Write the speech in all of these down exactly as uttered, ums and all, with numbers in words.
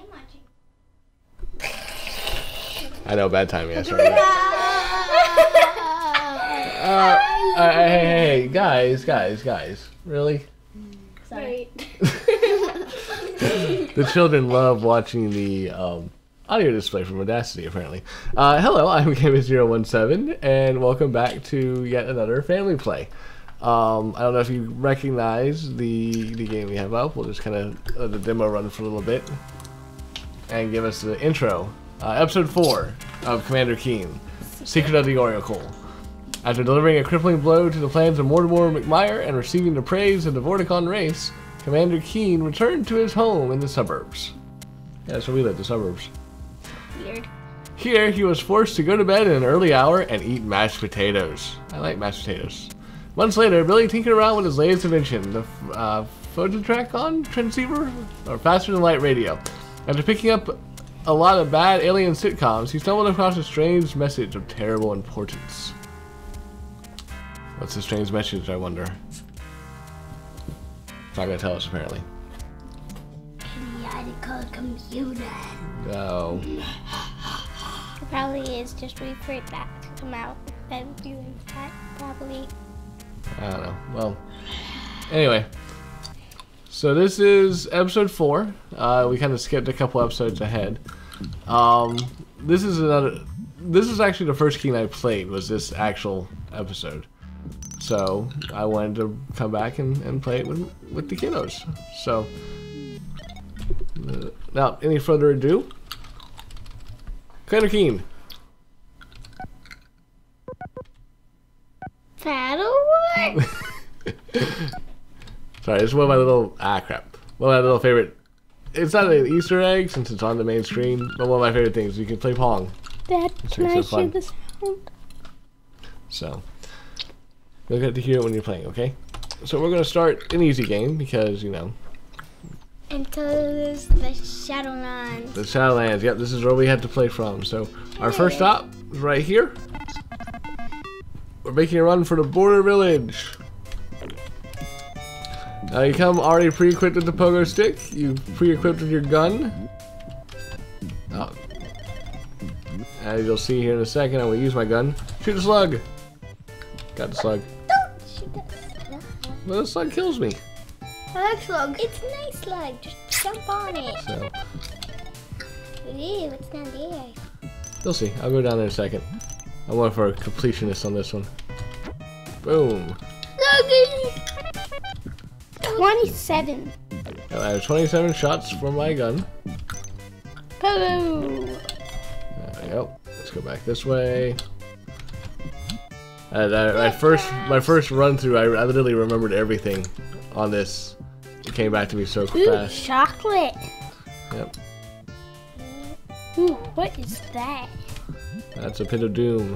I know, bad timing. I started. uh, uh, hey, hey, hey, guys, guys, guys, really? Sorry. The children love watching the um, audio display from Audacity, apparently. Uh, hello, I'm Gamers zero one seven, and welcome back to yet another family play. Um, I don't know if you recognize the the game we have up. We'll just kind of let the demo run for a little bit and give us the intro. Uh, episode four of Commander Keen, Secret of the Oracle. After delivering a crippling blow to the plans of Mortimer McMire and receiving the praise of the Vorticon race, Commander Keen returned to his home in the suburbs. Yeah, that's where we live, the suburbs. Weird. Here, he was forced to go to bed at an early hour and eat mashed potatoes. I like mashed potatoes. Months later, Billy tinkered around with his latest invention, the uh, Phototracon transceiver, or faster than light radio. After picking up a lot of bad alien sitcoms, he stumbled across a strange message of terrible importance. What's the strange message, I wonder? It's not gonna tell us, apparently. Periodical computer. No. It probably is just wait for that to come out and doing that, probably. I don't know. Well, anyway. So this is episode four. Uh, we kind of skipped a couple episodes ahead. Um, this is another. This is actually the first Keen I played. Was this actual episode? So I wanted to come back and, and play it with with the kiddos. So uh, now, any further ado, Commander Keen. Battle War? Sorry, this is one of my little ah crap. One of my little favorite. It's not an Easter egg since it's on the main screen, but one of my favorite things. You can play Pong. Dad, It's can so I fun. hear the sound? So you'll get to hear it when you're playing, okay? So we're gonna start an easy game because you know Into the Shadowlands. the Shadowlands. Yep, this is where we had to play from. So our first stop is right here. We're making a run for the border village. Now you come already pre-equipped with the pogo stick. You pre-equipped with your gun. Oh. As you'll see here in a second, I'm gonna use my gun. Shoot the slug. Got the slug. Don't shoot that. Well, the slug kills me. I like slug. It's a nice slug. Just jump on it. So Ew, it's not there. you'll see. I'll go down there in a second. I'm going for a completionist on this one. Boom. twenty-seven. I have twenty-seven shots from my gun. Hello. There we go. Let's go back this way. And I, my first, my first run through, I, I literally remembered everything on this. It came back to me so Ooh, fast. chocolate. Yep, Ooh, what is that? that's a pit of doom.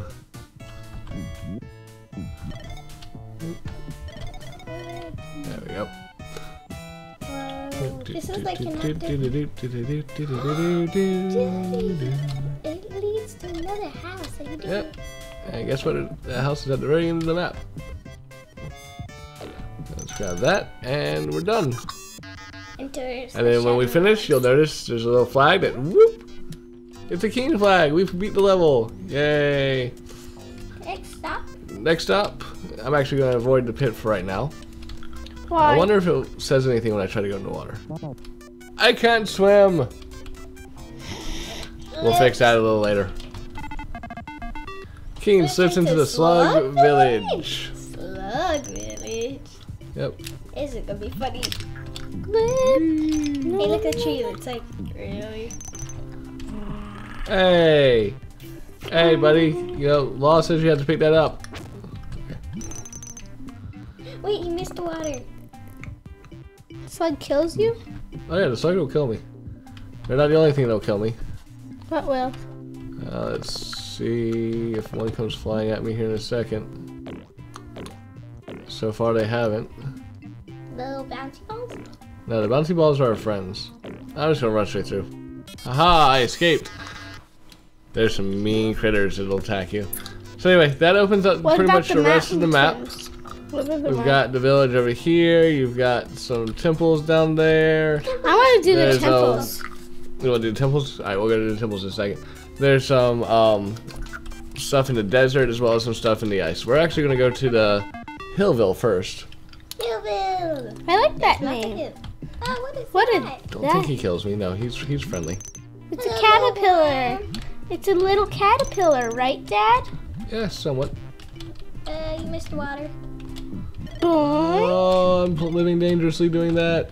There we go. Whoa, this is like another. It leads to another house. Are you doing? Yep. And guess what? It- The house is at the very end of the map. Let's grab that, and we're done. Enters And then when we the finish, you'll notice there's a little flag that whoop. It's a Keen flag. We've beat the level. Yay! Next stop. Next up, I'm actually going to avoid the pit for right now. Why? I wonder if it says anything when I try to go in the water. I can't swim. We'll fix that a little later. Keen slips into the Slug Village. Slug Village. Yep. This is gonna be funny. Hey, look at the tree. It's like really. Hey. Hey, buddy. You know, law says you have to pick that up. Wait, you missed the water. Slug kills you? Oh yeah, the slug will kill me. They're not the only thing that'll kill me. What will? Uh, let's see if one comes flying at me here in a second. So far they haven't. Little bouncy balls? No, the bouncy balls are our friends. I'm just gonna run straight through. Haha, I escaped. There's some mean critters that'll attack you. So anyway, that opens up What pretty about much the the rest of the map. mountains? What about the We've map? got the village over here. You've got some temples down there. I want to do the There's, uh, temples. You want to do the temples? Alright, we'll go to the temples in a second. There's some um, stuff in the desert as well as some stuff in the ice. We're actually going to go to the Hillville first. Hillville. I like that That's name. good. Oh, what is What that? is Don't that? think he kills me. No, he's he's friendly. It's a Hello, caterpillar. It's a little caterpillar, right, Dad? Yeah, somewhat. Uh, you missed water. Boing. Oh, I'm living dangerously doing that.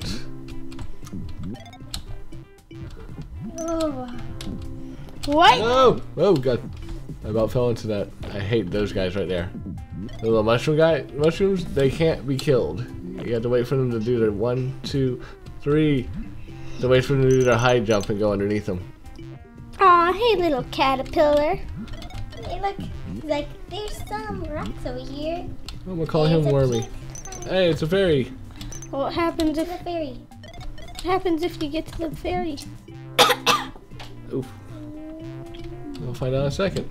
Oh. What? Oh, oh god. I about fell into that. I hate those guys right there. The little mushroom guy, mushrooms, they can't be killed. You have to wait for them to do their one, two, three. To wait for them to do their high jump and go underneath them. Aw, hey, little caterpillar. Hey, look. Like, there's some rocks over here. I'm gonna call Hey, him it's a Wormy. kid. Hey, it's a fairy. What happens if It's a fairy. what happens if you get to the fairy? Oof. We'll find out in a second.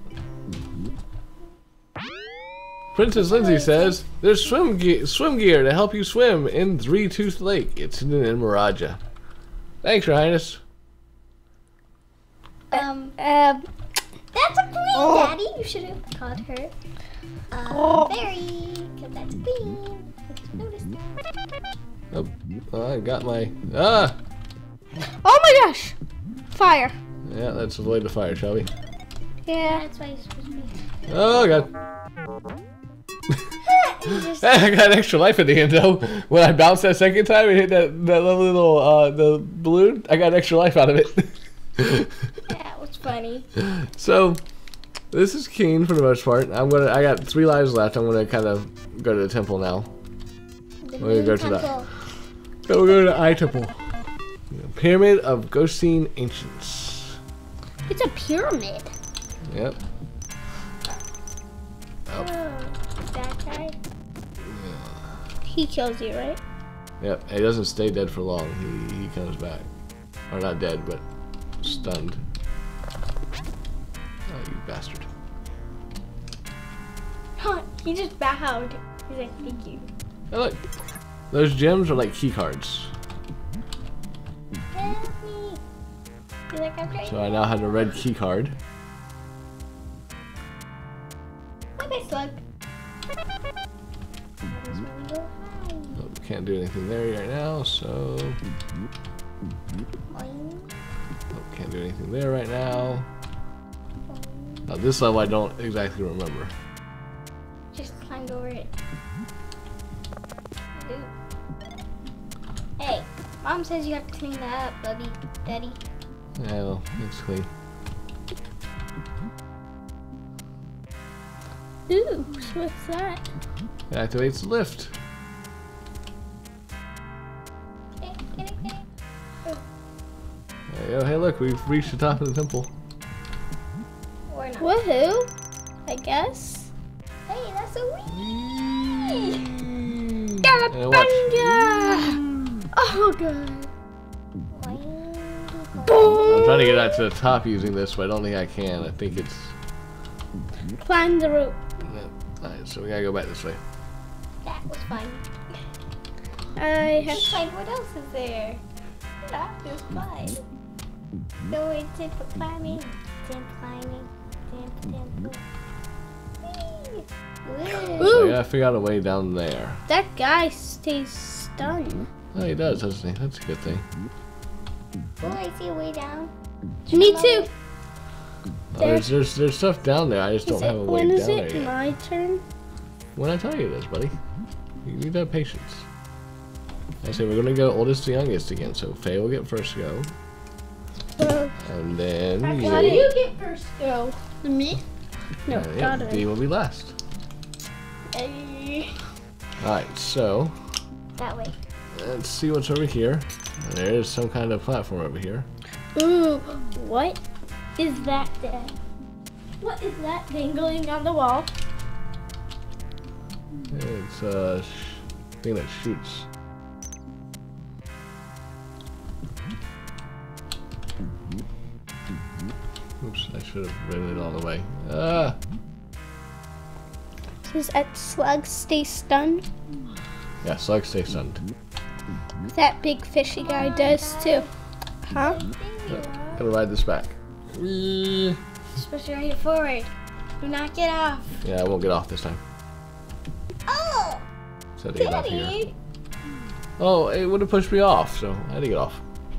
Princess Lindsay says, there's swim, ge swim gear to help you swim in Three Tooth Lake. It's in Miraja. Thanks, Your Highness. Um, Um, that's a queen, Oh. Daddy. You should have called her uh, Oh. fairy, because that's a queen. I just noticed that. Oh, oh, I got my... Ah! oh my gosh! Fire. Yeah, let's avoid the fire, shall we? Yeah. That's why you're supposed to be. Oh, God. You just- I got an extra life at the end, though. When I bounced that second time and hit that, that lovely little uh, the balloon, I got an extra life out of it. that was funny. So, this is Keen for the most part. I'm gonna. I got three lives left. I'm gonna kind of go to the temple now. The We're gonna go moon to that. temple. So we'll go to the Eye Temple. Pyramid of Ghostine Ancients. It's a pyramid. Yep. Oh, that guy. He kills you, right? Yep. He doesn't stay dead for long. He he comes back, or not dead, but stunned. Oh, you bastard. Huh, he just bowed. He's like, thank you. Hey, look. Those gems are like key cards. Help me. He's like, I'm trying. So I now have a red key card. Okay, slug. Oh, can't do anything there right now, so Boing. oh, can't do anything there right now. Now this level I don't exactly remember. Just climbed over it. Ooh. Hey, Mom says you have to clean that up, Bubby, Daddy. Yeah, well, it's clean. Ooh, so what's that? It activates the lift. Get it, get it, get it. There you go. Hey, look, we've reached the top of the temple. Or not. Woohoo! I guess. Hey, that's a wee. And watch. Galapendia! Oh god. I'm trying to get out to the top using this, but I don't think I can. I think it's. Climb the rope. Alright, so we gotta go back this way. That was fun. I have. Let's find what else is there. That was fun. Go into temple climbing. Temple climbing. Temple, temple. Whee! Woo. So Ooh. I gotta figure out a way down there. That guy stays stunned. Oh, he does, doesn't he? That's a good thing. Oh, I see a way down. Me too. Oh, there's, there's there's stuff down there. I just Is don't have it, a way when down is there it yet. my turn? When I tell you this, buddy, you need to have patience. I say we're gonna go oldest to youngest again. So Faye will get first go, Uh, and then Why you, do you get first go? Me? No, and got yeah, it. Dee will be last. Hey. All right, so That way. let's see what's over here. There is some kind of platform over here. Ooh, what is that there? What is that dangling on the wall? It's a sh thing that shoots. Oops, I should have written it all the way. Ah, Does that slug stay stunned? yeah, slug stay stunned. That big fishy guy does too. Huh? There you are. Gotta ride this back. Whee. Push right forward. Do not get off. Yeah, I won't get off this time. Oh, So I had to get off here. Daddy. Oh, it would have pushed me off, so I had to get off.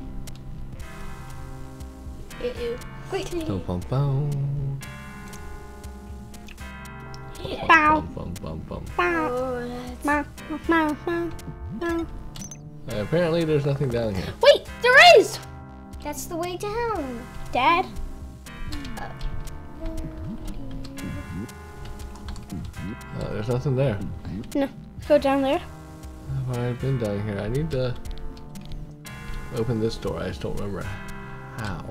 Uh-oh. Quickly. Bum, bum, bum. Bow. Bum, bum, bum, bum. Bow. Oh, that's... Bow. Bow. Bow. Bow. Uh, apparently, there's nothing down here. Wait, there is! that's the way down. Dad? Uh, there's nothing there. No. Go down there. Have I been down here? I need to open this door. I just don't remember how.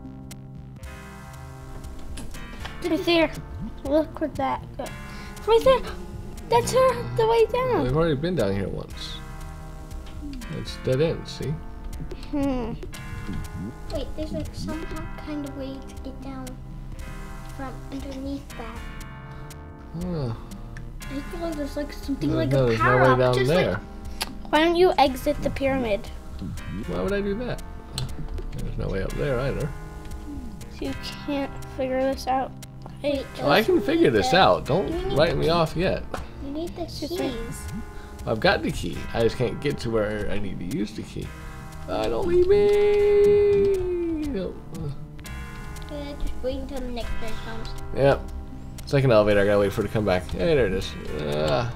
Right there. Look where that goes. Right there. That's her, the way Well, down. we've already been down here once. It's dead end, see? Hmm. Wait, there's like some kind of way to get down from underneath that. Oh, I feel like there's like something no, like no, a there's power no way up. down Just there. like, why don't you exit the pyramid? Why would I do that? There's no way up there either. You can't figure this out. Hey, Oh, I can figure this out. Don't write me off yet. You need the Excuse keys. me. I've got the key. I just can't get to where I need to use the key. Uh, don't leave me. No. Yeah, just wait until the next turn comes. Yep. Second elevator. I gotta wait for it to come back. Hey, there it is. Uh,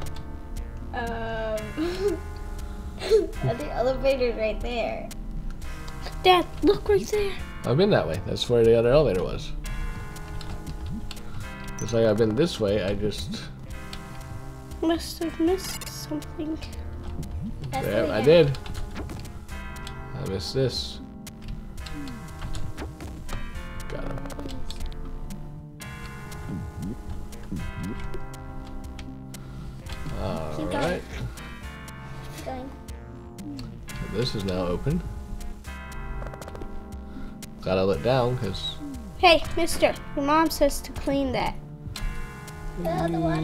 Um, the elevator's right there. Dad, look right there. I've been that way. That's where the other elevator was. It's like I've been this way. I just. Must have missed something. That's the Yeah, way I down. did. I missed this. Got him. Keep going. Alright. Keep going. This is now open. Gotta let down because. Hey, mister, your mom says to clean that. Oh, the water.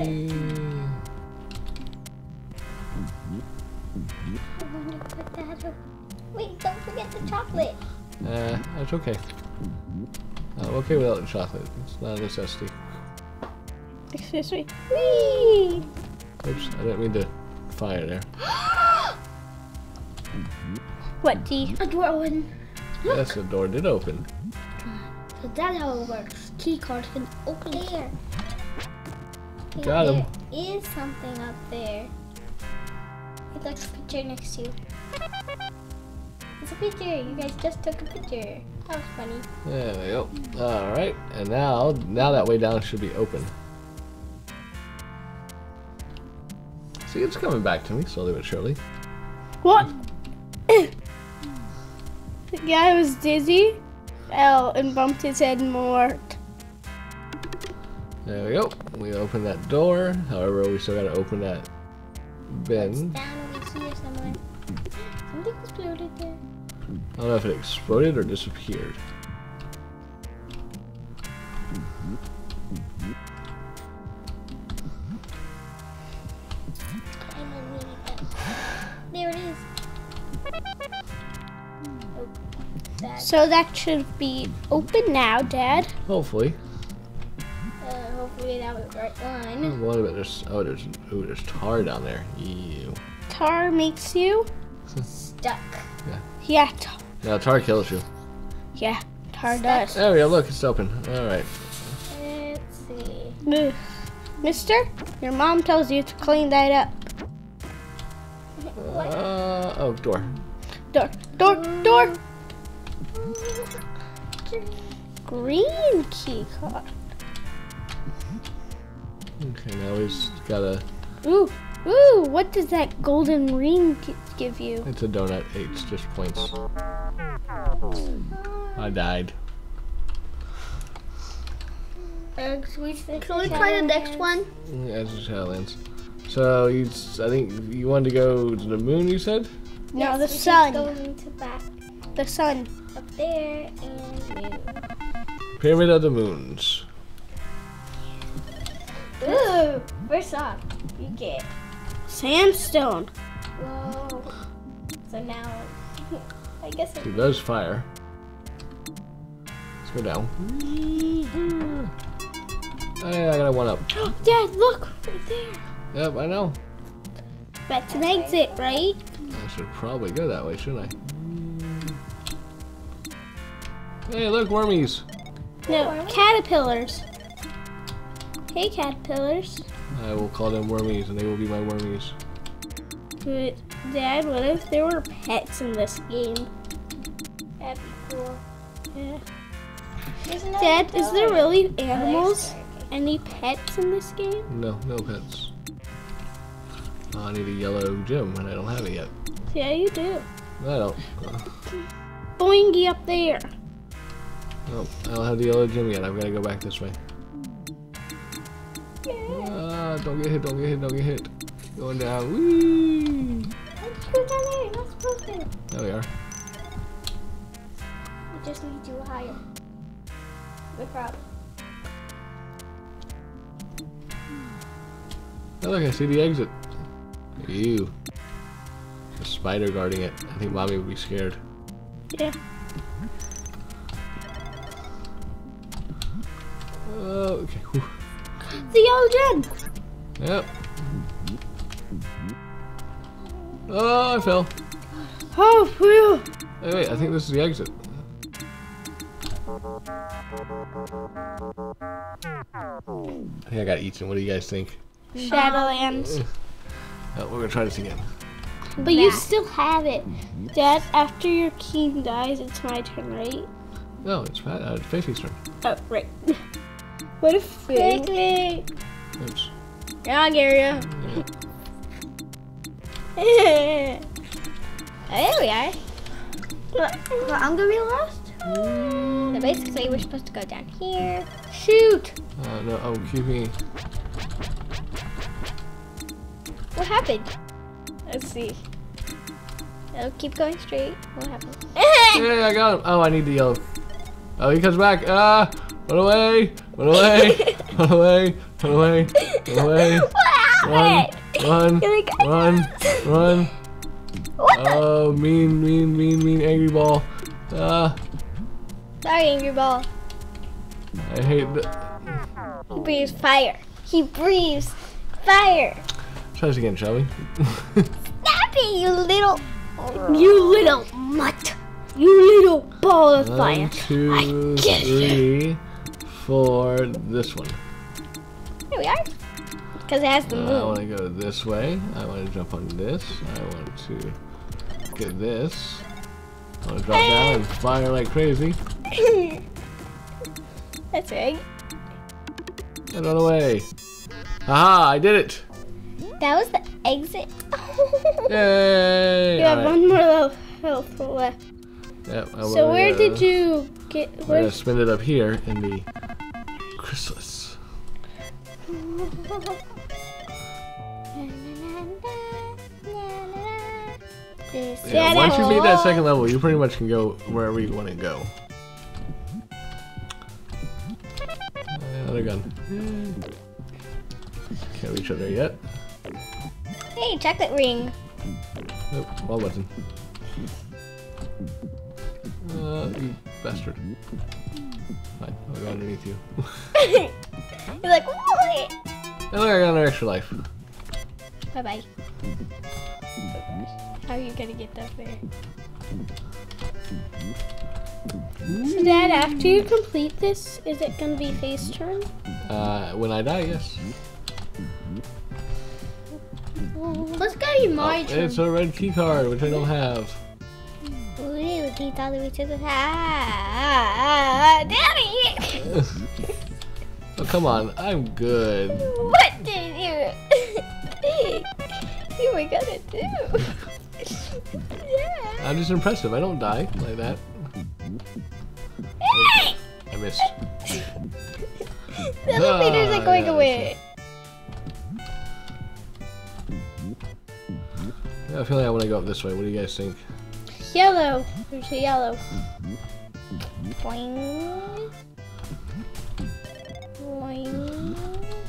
I want to put that up. Wait, don't forget the chocolate. Uh, that's okay. I'm okay without the chocolate. It's not a necessity. Excuse me. Whee! Oops, I didn't mean to fire there. What, D? A door open. Yes, the door did open. So that's how it works. Key cards can open. There. Yeah, Got him. There is something up there. It looks a picture next to you. It's a picture. You guys just took a picture. That was funny. There we go. Alright, and now, now that way down should be open. See, it's coming back to me slowly but surely. What? The guy was dizzy, fell, and bumped his head more. There we go. We open that door. However, we still gotta open that It's bin. down over here somewhere. Something exploded there. I don't know if it exploded or disappeared. I don't need that. There it is. Oh, that. So that should be open now, Dad. Hopefully. Uh, hopefully that was the right one. What about this? Oh, there's oh, there's tar down there. Ew. Tar makes you? Stuck. Yeah, tar, Now tar kills you. yeah, tar does. There we go. Look, it's open. All right. Let's see. Ugh. Mister, your mom tells you to clean that up. What? Uh, oh, door. Door, door, door. Green key card. Okay, now we just gotta. Ooh, ooh, what does that golden ring gi- give you? It's a donut. It's just points. I died. Uh, can we, can we try the next one? As the Shadowlands. So you, s- I think you wanted to go to the moon. You said. No, Yes, the we just sun. Go into back The sun. up there and move. Pyramid of the Moons. Ooh, first off, you get. Sandstone. Whoa. So now, I guess See, it, there's fire. Go down. Hey, I got a one up. Dad, look right there. Yep, I know. That's an exit, right? I should probably go that way, shouldn't I? Hey, look, wormies. No, caterpillars. Hey, caterpillars. I will call them wormies, and they will be my wormies. But, Dad, what if there were pets in this game? That'd be cool. Yeah. There's another Dad, is there door. really Oh, there's animals? Target. Any pets in this game? No, no pets. Oh, I need a yellow gem, and I don't have it yet. Yeah, you do. I don't. Boingy up there. Oh, I don't have the yellow gem yet. I've got to go back this way. Yeah. Ah, don't get hit, don't get hit, don't get hit. Going down. Whee! Let's go down there. You're not supposed to. There we are. We just need you higher. No problem. Oh, look, I see the exit. Ew. A spider guarding it. I think Mommy would be scared. Yeah. Oh, okay. Whew. The yellow gem. Yep. Oh, I fell. Oh, phew. Hey, wait, I think this is the exit. I think I got eaten. What do you guys think? Shadowlands. Oh, we're gonna try this again. But you still have it. Dad, after your king dies, it's my turn, right? No, it's Pat, uh, Faith's turn. Oh, right. What if Faith? Quickly. Oops. Yeah, Gary. Yeah. There we are. Well, I'm gonna be lost. So basically, we're supposed to go down here. Shoot. Uh, no, oh, keep me. What happened? Let's see. Oh, keep going straight. What happened? Hey, I got him. Oh, I need the yellow. Oh, he comes back. Ah! Run away! Run away! Run away! Run away! Run away! What Run! happened? Run! Here we go. Run! Run! What the? Oh, mean, mean, mean, mean, angry ball. Ah! Sorry, Angry Ball. I hate the. He breathes fire. He breathes fire. Try this again, shall we? Stop it, you little. You little mutt. You little ball of fire. One, two, get three, four. This one. Here we are. Because it has the Uh, I moon. want to go this way. I want to jump on this. I want to get this. I want to drop down and fire like crazy. That's right. And run away. Aha! I did it! That was the exit. Yay! You have Alright. one more level health left. Yep, I So wanna where go- did you get? We're gonna Where? spin it up here in the chrysalis. This Yeah, Dad, once I- you beat that second level, you pretty much can go wherever you want to go. Another gun. Can't reach up there yet. Hey, chocolate ring. Nope, wall button. Uh, you bastard. Fine, I'll go underneath you. You're like, what? And look, I got another extra life. Bye bye. How are you gonna get that there? So Dad, after you complete this, is it gonna be Faith's turn? Uh, when I die, yes. Let's go to my Oh, turn. it's a red key card, which I don't have. Ooh, he's all the way to the top. Daddy! Oh, come on, I'm good. What did you think you were gonna do? Yeah. I'm just impressive. I don't die like that. Hey! I missed. The elevators Ah, are going yeah, away. Yeah, I feel like I want to go up this way. What do you guys think? Yellow. There's a yellow. Boing. Boing.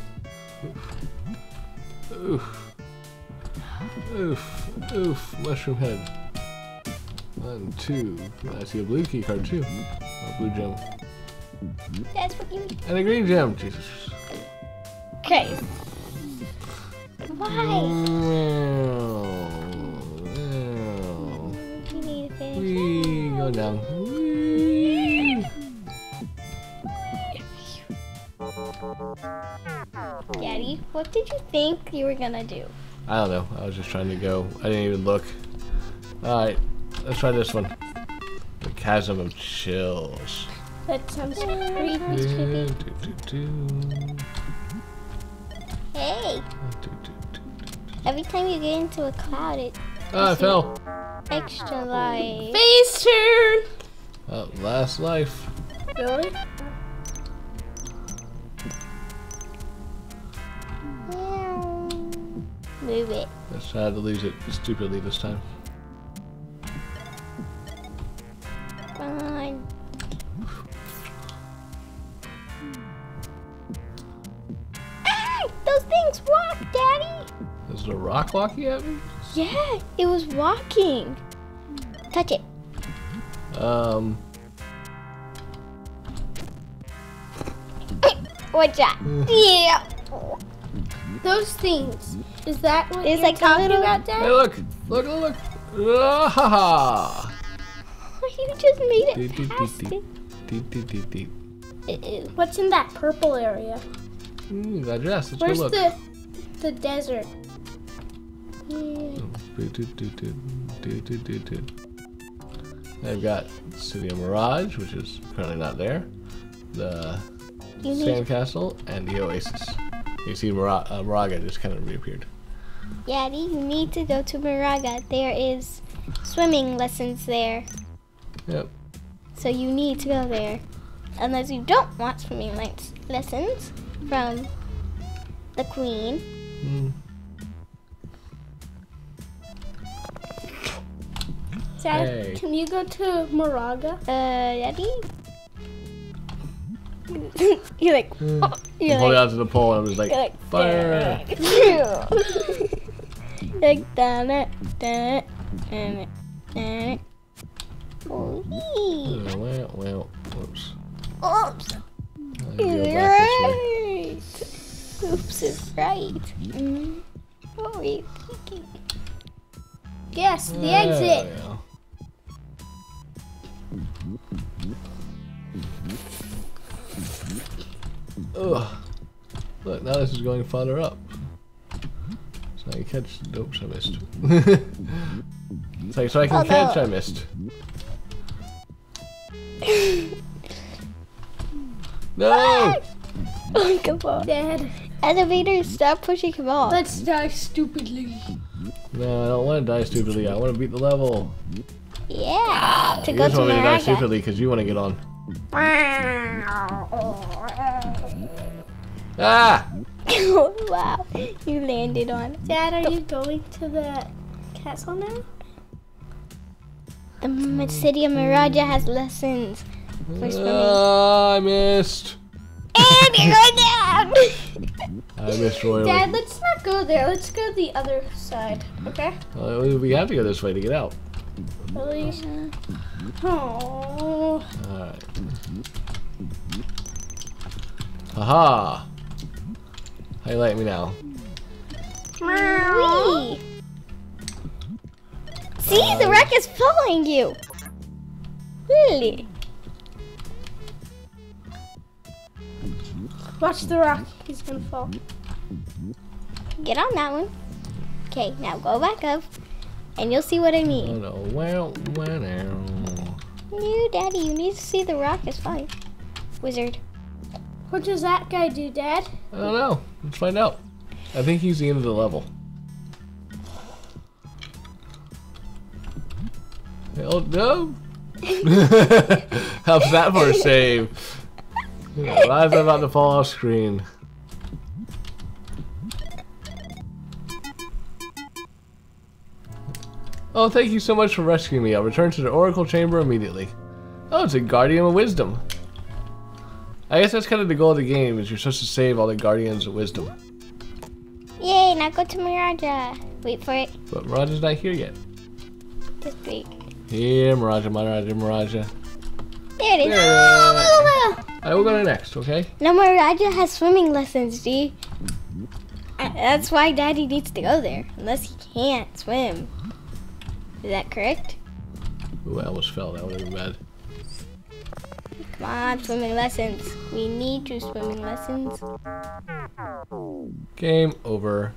Oof. Oof. Oof. Mushroom head. One, two. I see a blue key card too. A blue gem. That's what you. And a green gem. Jesus. Okay. Why? You need to finish. Whee, go down. Whee. Daddy, what did you think you were gonna do? I don't know. I was just trying to go. I didn't even look. Alright, let's try this one. The Chasm of Chills. That sounds creepy. Do, do, do, do. Hey, Do, do, do. every time you get into a cloud, it Oh, I fell. extra light. Face turn. Oh, last life. Really? Move it. Let's try to lose it stupidly this time. Fine. Ah! Those things walk, Daddy! Is it a rock walking at me? Yeah, it was walking. Touch it. Um, Watch out. Yeah. Those things. Is that what It's you're like a talking little- about, hey, Dad? look! Look, look, look! Ah, ha, ha. You just made Deep, it deep, past deep, it. deep, deep, deep, deep. Uh-oh. What's in that purple area? Mm, got dressed. Let's Where's go look. the the desert? Yeah. Do, do, do, do, do, do, do, do. I've got City of Mirage, which is currently not there. The You need, Sandcastle and the Oasis. You see Mara- uh, Moraga just kind of reappeared. Daddy, you need to go to Moraga. There is swimming lessons there. Yep. So you need to go there. Unless you don't want swimming lights lessons from the Queen. Mm. Dad, Hey. can you go to Moraga? Uh, Daddy? You're like, Mm. oh, You you're hold it like, out to the pole and I'm just like, you're like, fire! like, dun it, dun it, dun it, dun it. Oh, Oh, well, well, whoops. oops. I'll go back this way. Right. Oops is right. Mm. What were you thinking? Yes, the There exit. we go. Ugh. Look, now this is going farther up. So I can catch. Oops, I missed. It's like, so I can Oh, no. catch, I missed. No! Oh, come on. Dad, Elevator, stop pushing him off. let's die stupidly. No, I don't want to die stupidly. I want to beat the level. Yeah, to You go just to want me to die Moraga. stupidly because you want to get on. Ah! Wow, you landed on it. Dad, are you going to the castle now? The M- city of Miraja has lessons for swimming. Ah, I missed. And you're going down! I missed royally. Dad, let's not go there. Let's go the other side, okay? Uh, we- we have to go this way to get out. Really? Oh. Alright. Haha! Highlight me now. Whee! See, the wreck is following you. Really? Watch the rock. He's gonna fall. Get on that one. Okay, now go back up, and you'll see what I Oh mean. no. Well, well, now. You, Daddy, you need to see the rock is fine. Wizard. What does that guy do, Dad? I don't know. Let's find out. I think he's the end of the level. Oh, no! How's that for a save? Why is that about to fall off screen? Oh, thank you so much for rescuing me. I'll return to the Oracle Chamber immediately. Oh, it's a Guardian of Wisdom. I guess that's kind of the goal of the game, is you're supposed to save all the Guardians of Wisdom. Yay, now go to Miraja. Wait for it. But Miraja's not here yet. Just wait. Here, Miraja, Miraja, Miraja. There it is. There it is. I will go to next, okay? No, my Raja has swimming lessons, G. Uh, That's why Daddy needs to go there, unless he can't swim. Is that correct? Ooh, I almost fell. That would have been bad. Come on, swimming lessons. We need to swimming lessons. Game over.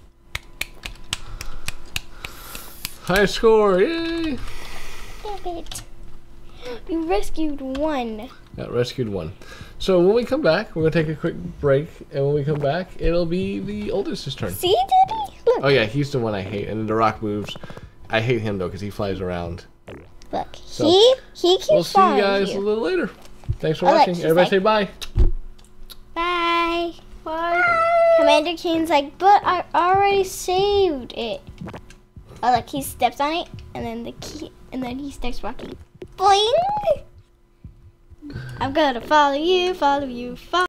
High score, yay! Dang it. You rescued one. Got rescued one. So when we come back, we're gonna take a quick break, and when we come back, it'll be the oldest's turn. See, Daddy? Look, Oh yeah, he's the one I hate, and then the rock moves. I hate him though because he flies around. look. So, he he keeps We'll see you following guys you. a little later. Thanks for Oh, look, watching. he's Everybody like- say bye. Bye. Bye. Commander Kane's like, but I already saved it. Oh, look, he steps on it, and then the key, and then he starts walking. Boing! I'm gonna follow you, follow you, follow.